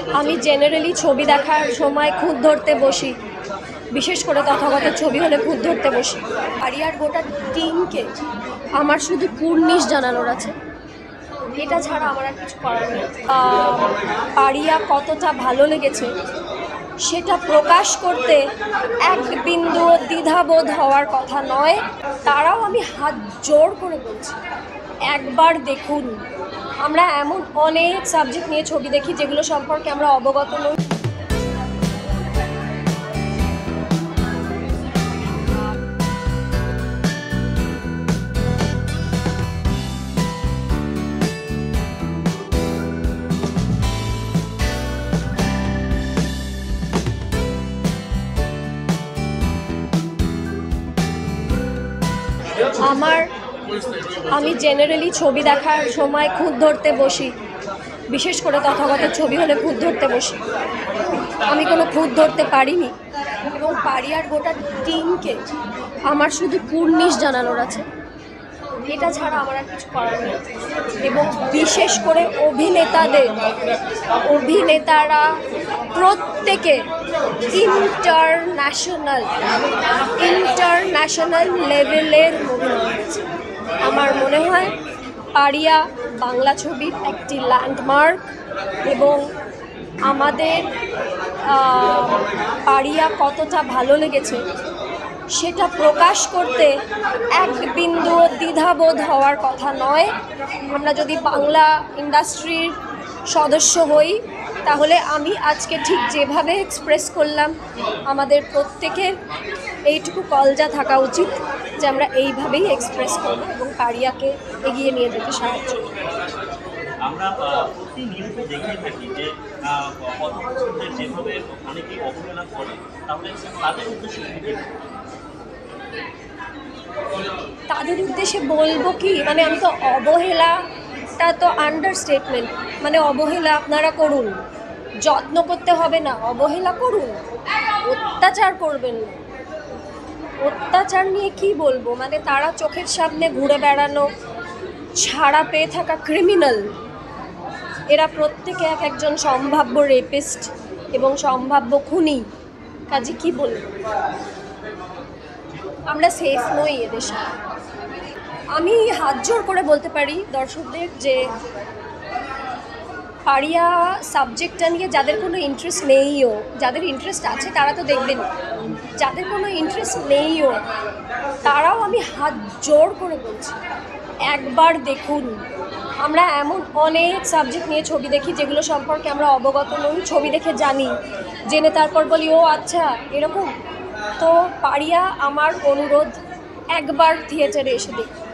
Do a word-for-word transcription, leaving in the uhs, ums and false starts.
আমি জেনারেলি ছবি দেখার সময় খুঁত ধরতে বসি, বিশেষ করে তথাগত ছবি হলে খুঁত ধরতে বসি। পারিয়ার গোটা টিমকে আমার শুধু কুর্নিশ জানানোর আছে, এটা ছাড়া আমার আর কিছু করার নেই। পারিয়া কতটা ভালো লেগেছে সেটা প্রকাশ করতে এক বিন্দু দ্বিধাবোধ হওয়ার কথা নয়। তারাও আমি হাত জোড় করে বলছি, একবার দেখুন। আমরা এমন অনেক সাবজেক্ট নিয়ে ছবি দেখি যেগুলো সম্পর্কে আমরা অবগত নই। আমার আমি জেনারেলি ছবি দেখার সময় খুঁত ধরতে বসি, বিশেষ করে তথাগত ছবি হলে খুঁত ধরতে বসি। আমি কোনো খুঁত ধরতে পারিনি এবং পারিয়ার গোটা টিমকে আমার শুধু কুর্নিশ জানানোর আছে, এটা ছাড়া আমার আর কিছু করার নেই। এবং বিশেষ করে অভিনেতাদের অভিনেতারা প্রত্যেকে ইন্টারন্যাশনাল ইন্টারন্যাশনাল লেভেলের অভিনয় হয়েছে। আমার মনে হয় পারিয়া বাংলা ছবির একটি ল্যান্ডমার্ক এবং আমাদের পারিয়া কতটা ভালো লেগেছে সেটা প্রকাশ করতে এক বিন্দু দ্বিধাবোধ হওয়ার কথা নয়। আমরা যদি বাংলা ইন্ডাস্ট্রির সদস্য হই তাহলে আমি আজকে ঠিক যেভাবে এক্সপ্রেস করলাম, আমাদের প্রত্যেকের এইটুকু কলজা থাকা উচিত যে আমরা এইভাবেই এক্সপ্রেস করব এবং পারিয়াকে এগিয়ে নিয়ে যেতে সাহায্য করব। আমরা প্রতিনিয়ত দেখে থাকি যে যেভাবে অনেকে অবহেলা করে, তাহলে তাদের উদ্দেশ্যে তাদের উদ্দেশ্যে বলবো কি, মানে আমি তো অবহেলাটা তো আন্ডারস্টেটমেন্ট। মানে অবহেলা আপনারা করুন, যত্ন করতে হবে না, অবহেলা করুন, অত্যাচার করবেন না। অত্যাচার নিয়ে কি বলবো, মানে তারা চোখের সামনে ঘুরে বেড়ানো ছাড়া পেয়ে থাকা ক্রিমিনাল, এরা প্রত্যেকে এক একজন সম্ভাব্য রেপিস্ট এবং সম্ভাব্য খুনি। কাজে কি বলবো, আমরা সেফ নই এদেশে। আমি হাত জোড় করে বলতে পারি দর্শকদের যে পারিয়া সাবজেক্টটা নিয়ে যাদের কোনো ইন্টারেস্ট নেইও, যাদের ইন্টারেস্ট আছে তারা তো দেখবেন, যাদের কোনো ইন্টারেস্ট নেইও তারাও আমি হাত জোড় করে বলছি, একবার দেখুন। আমরা এমন অনেক সাবজেক্ট নিয়ে ছবি দেখি যেগুলো সম্পর্কে আমরা অবগত নই, ছবি দেখে জানি, জেনে তারপর বলি ও আচ্ছা এরকম। তো পারিয়া আমার অনুরোধ, একবার থিয়েটারে এসে দেখুন।